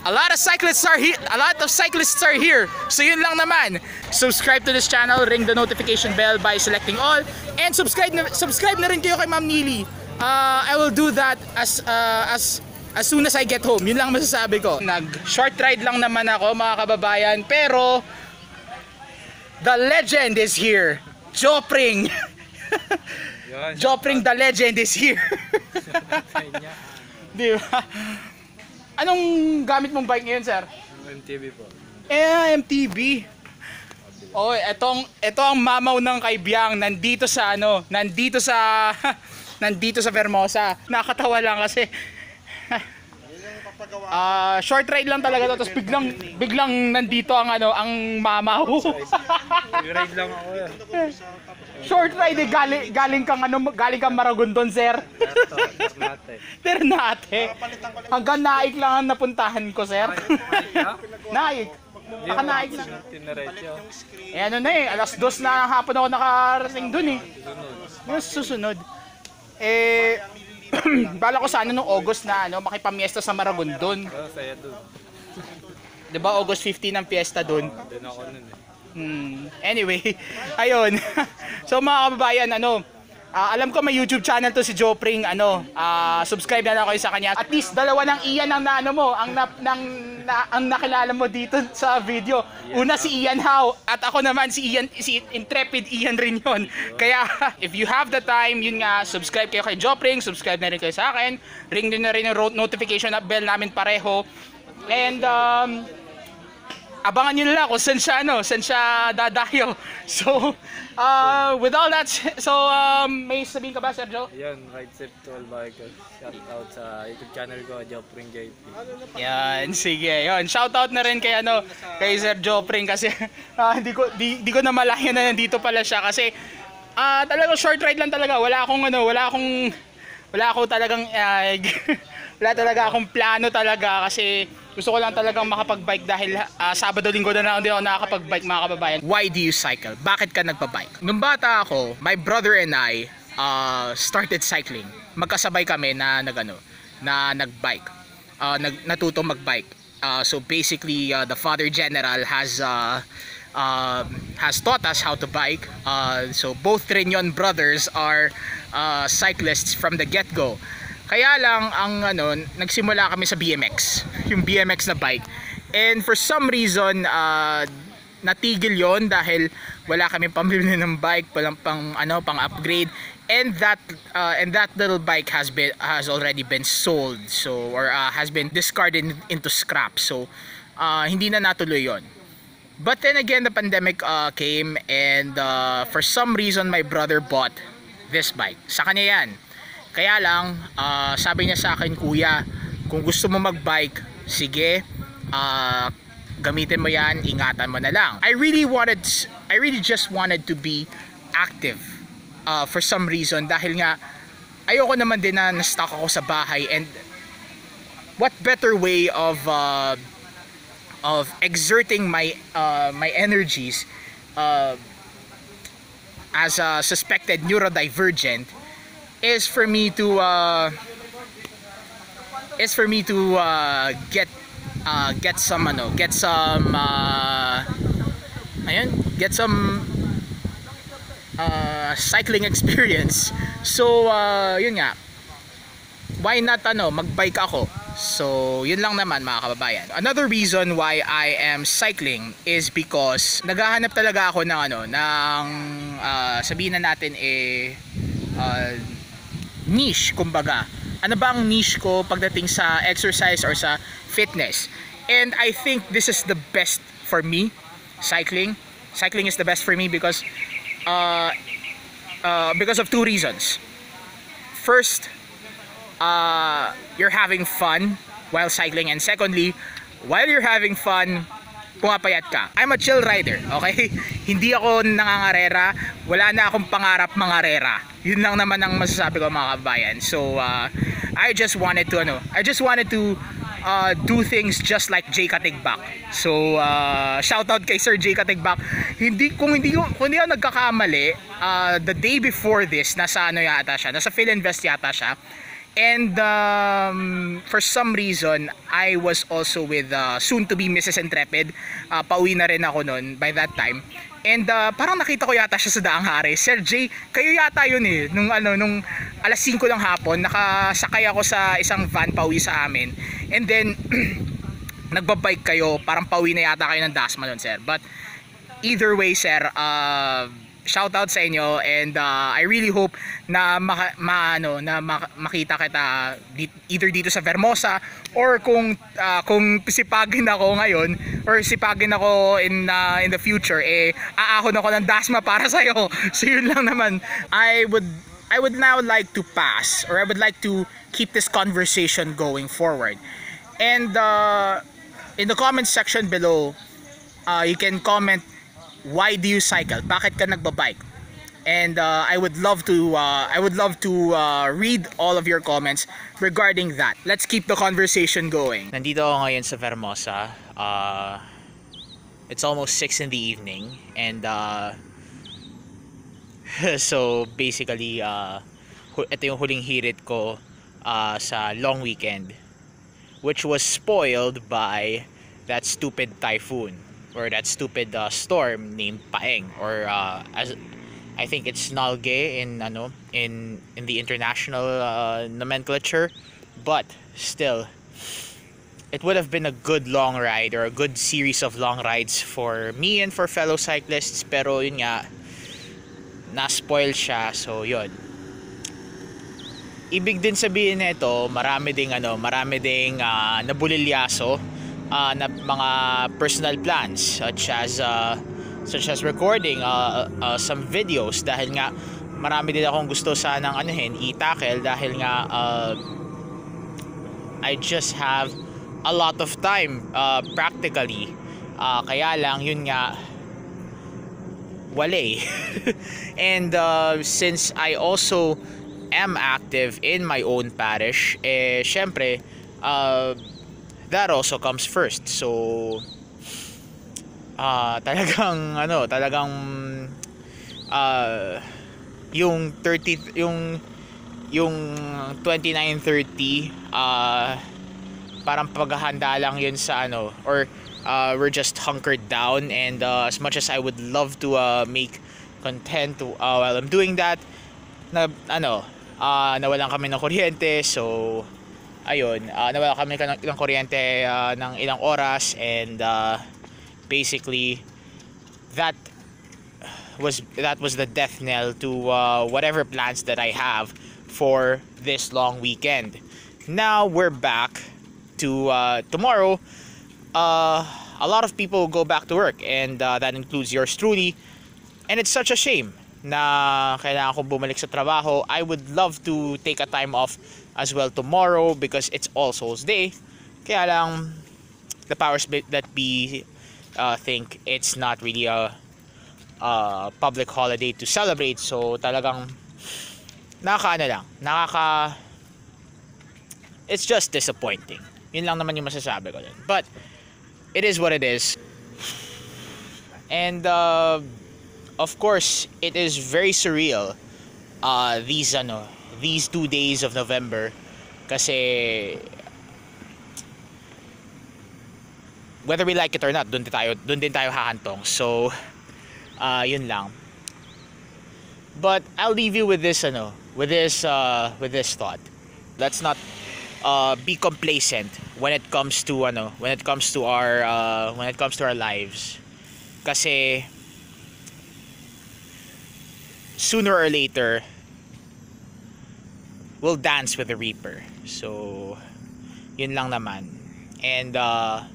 A lot of cyclists are here. A lot of cyclists are here. So yun lang naman. Subscribe to this channel, ring the notification bell by selecting all, and subscribe na, subscribe na rin kayo kay Ma'am Neely. Uh, I will do that as uh, as as soon as I get home. Yun lang masasabi ko. Nag short ride lang naman ako mga kababayan, pero the legend is here. Jopring. Jopring the legend is here. Di ba? Anong gamit mong bike ngayon, sir? M T B po. Eh, M T B. Oh, etong ito ang mamaw ng Kaibiyang nandito sa ano, nandito sa nandito sa Vermosa. Nakakatawa lang kasi Ah, uh, short ride lang talaga to, tapos biglang biglang nandito ang ano, ang mamaw. Ride lang ako yan. Short ride eh, galing, galing kang ano, galing kang Maragondon, sir. Ternate. Hanggang Naik lang ang napuntahan ko, sir. Naik. Baka Naik na. Eh ano na eh, alas dos na hapon ako nakarating dun eh. Yung susunod. Eh, bala ko sana nung August na ano, makipamiesta sa Maragondon. Oh, saya dun. Diba August fifteenth ang piyesta dun? Dun ako nun eh. Hmm. Anyway, ayun. So mga kababayan, ano, uh, alam ko may YouTube channel to si Jopring, ano, uh, subscribe na lang kayo sa kanya. At least dalawa ng Ian ang naano mo, ang na, ng, na, ang nakilala mo dito sa video. Una si Ian Howe at ako naman si Ian, si Intrepid Ian Riñon. Kaya if you have the time, yun nga, subscribe kayo kay Jopring, subscribe na rin kayo sa akin. Ring din na rin yung notification bell namin pareho. And um abangan nyo na lang kung saan siya, ano, saan siya dadayo. So, uh, with all that, so, um, may sabihin ka ba, Sergio? Yan, ride safe to all bikers. Shout out sa YouTube channel ko, Jopring J P. Yan, sige. Yan, shout out na rin kay, ano, kay Sir Jopring kasi uh, di, ko, di, di ko na malayan na nandito pala siya kasi uh, talagang short ride lang talaga. Wala akong, ano, wala akong, wala akong talagang, uh, wala talaga akong plano talaga kasi gusto ko lang talagang makapag-bike dahil uh, Sabado-Linggo na lang hindi ako nakakapag-bike, mga kababayan. Why do you cycle? Bakit ka nagpa-bike? Nung bata ako, my brother and I uh, started cycling. Magkasabay kami na nagano, na nag-bike. Uh, nag natuto mag-bike. Uh, so basically, uh, the Father General has uh, uh, has taught us how to bike. Uh, so both Riñon brothers are uh, cyclists from the get-go. Kaya lang ang ano, nagsimula kami sa B M X, yung B M X na bike. And for some reason, uh, natigil yon dahil wala kami pambili ng bike, walang pang ano, pang upgrade. And that uh, and that little bike has been has already been sold, so or uh, has been discarded into scrap. So uh, hindi na natuloy yon. But then again, the pandemic uh, came and uh, for some reason my brother bought this bike. Sa kanya yan. Kaya lang, uh, sabi niya sa akin, kuya, kung gusto mo mag-bike, sige, uh, gamitin mo yan, ingatan mo na lang. I really wanted, I really just wanted to be active uh, for some reason dahil nga, ayoko naman din na na-stuck ako sa bahay, and what better way of uh, of exerting my uh, my energies uh, as a suspected neurodivergent is for me to uh, is for me to uh, get uh, get some ano, get some uh, ayun, get some uh, cycling experience. So uh, yun nga, why not ano, magbike ako. So yun lang naman, mga kababayan. Another reason why I am cycling is because naghahanap talaga ako ng ano, ng uh, sabihin na natin eh uh, niche, kumbaga. Ano ba ang niche ko pagdating sa exercise or sa fitness? And I think this is the best for me, cycling. Cycling is the best for me because uh, uh, because of two reasons. First, uh, you're having fun while cycling, and secondly, while you're having fun, pumapayat ka. I'm a chill rider, okay? Hindi ako nangangarera, wala na akong pangarap mangarera. Yun lang naman ang masasabi ko, mga kabayan. So uh, I just wanted to ano, I just wanted to uh, do things just like Jay Katigbak. So uh, shout out kay Sir Jay Katigbak. Hindi kung hindi kung hindi ako nagkakamali, uh, the day before this, nasa ano yata siya, nasa Philinvest yata siya. And um, for some reason, I was also with uh, soon to be Missus Intrepid. Uh, pauwi na rin ako noon by that time. And uh, parang nakita ko yata siya sa Daang Hari. Sir Jay, kayo yata yun eh. Nung, ano, nung alas singko ng hapon, nakasakay ako sa isang van pauwi sa amin. And then, nagbabike kayo. Parang pauwi na yata kayo ng Dasma nun, sir. But either way, sir, uh, shout out sa inyo, and uh, I really hope na maka, ma, ano, na mak makita kita di either dito sa Vermosa, or kung uh, kung sipagin ako ngayon or sipagin ako in uh, in the future, eh aahon ako ng Dasma para sa iyo. So yun lang naman. I would I would now like to pass, or I would like to keep this conversation going forward. And uh, in the comment section below, uh, you can comment, why do you cycle? Bakit ka nagbabike? And uh, I would love to uh, I would love to uh, read all of your comments regarding that. Let's keep the conversation going. Nandito ako ngayon sa Vermosa. Uh, it's almost six in the evening, and uh, so basically uh, ito yung huling hirit ko uh, sa long weekend, which was spoiled by that stupid typhoon, or that stupid uh, storm named Paeng, or uh, as I think it's Nalge in ano in in the international uh, nomenclature, but still, it would have been a good long ride, or a good series of long rides for me and for fellow cyclists. Pero yun nga, na-spoil siya, so yun. Ibig din sabihin nito, marami ding ano, marami ding uh, nabulilyaso. Uh, na mga personal plans, such as uh, such as recording uh, uh, some videos, dahil nga marami din akong gusto sanang anuhin, i-tackle, dahil nga uh, I just have a lot of time uh, practically, uh, kaya lang yun nga wale. And uh, since I also am active in my own parish, eh syempre uh, that also comes first. So uh, talagang ano, talagang uh, yung thirty, yung yung twenty-nine thirty, uh, parang paghahanda lang yun sa ano, or uh, we're just hunkered down. And uh, as much as I would love to uh, make content uh, while I'm doing that, na ano, uh, nawalan kami ng kuryente, so ayun, uh, nawala kami ng ilang kuryente uh, ng ilang oras, and uh, basically that was that was the death knell to uh, whatever plans that I have for this long weekend. Now we're back to uh, tomorrow. Uh, a lot of people go back to work, and uh, that includes yours truly, and it's such a shame na kailangan kong bumalik sa trabaho. I would love to take a time off as well tomorrow, because it's All Souls Day. Kaya lang, the powers that be uh, think it's not really a, a public holiday to celebrate. So talagang nakaka-ano lang, nakaka it's just disappointing. Yun lang naman yung masasabi ko din. But it is what it is. And uh, of course, it is very surreal uh, these ano these two days of November, kasi whether we like it or not, dun din tayo dun din tayo hahantong. So uh, yun lang. But I'll leave you with this ano with this uh, with this thought. Let's not uh, be complacent when it comes to ano when it comes to our uh, when it comes to our lives, kasi sooner or later we'll dance with the Reaper. So yun lang naman. And uh,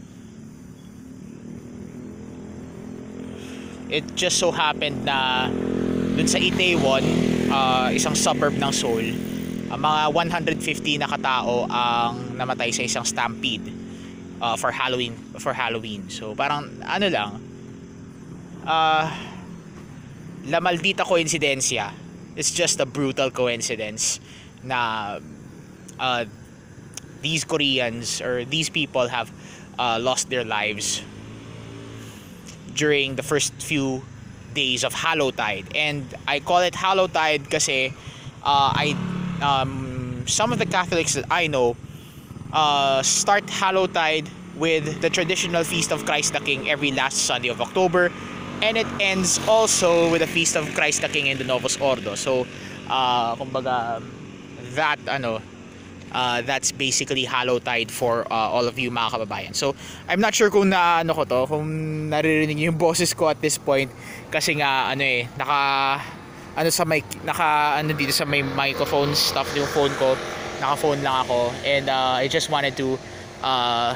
it just so happened na dun sa Itaewon, uh, isang suburb ng Seoul, uh, mga one hundred fifty na katao ang namatay sa isang stampede uh, for Halloween for Halloween. So parang ano lang, uh, la maldita coincidencia. It's just a brutal coincidence na uh, these Koreans, or these people, have uh, lost their lives during the first few days of Hallowtide. And I call it Hallowtide kasi uh, I um, some of the Catholics that I know uh, start Hallowtide with the traditional Feast of Christ the King every last Sunday of October, and it ends also with the Feast of Christ the King in the Novus Ordo. So, uh, kumbaga, that, ano, uh, that's basically Hallowtide for uh, all of you mga kababayan. So, I'm not sure kung na, ano ko to, kung naririnig niyo yung boses ko at this point, kasi nga, ano eh, naka, ano sa mic, naka, ano dito sa may microphone stuff yung phone ko, naka-phone lang ako, and uh, I just wanted to, uh,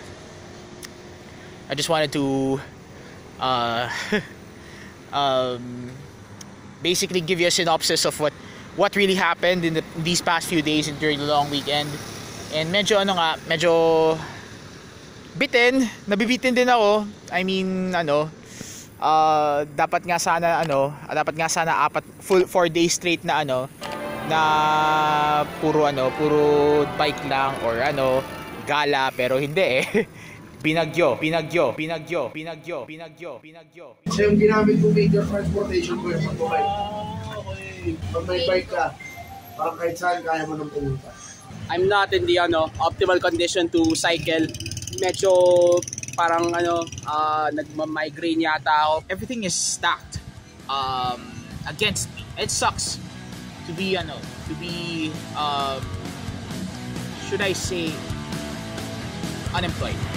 I just wanted to uh, um, basically give you a synopsis of what what really happened in the, these past few days and during the long weekend. And medyo ano nga, medyo bitin, nabibitin din ako. I mean, ano, uh, dapat nga sana ano, dapat nga sana apat full four days straight na ano, na puro ano, puro bike lang or ano, gala, pero hindi eh. Pinagyo, pinagyo, pinagyo, pinagyo, pinagyo, pinagyo. So yung ginamit kong major transportation ko yung pag-bike. Pag may bike ka, parang kahit saan kaya mo nang pumunta. I'm not in the ano, optimal condition to cycle. Medyo parang ano, uh, nagma-migraine yata ako. Everything is stacked um, against me. It sucks to be ano, to be um, should I say unemployed.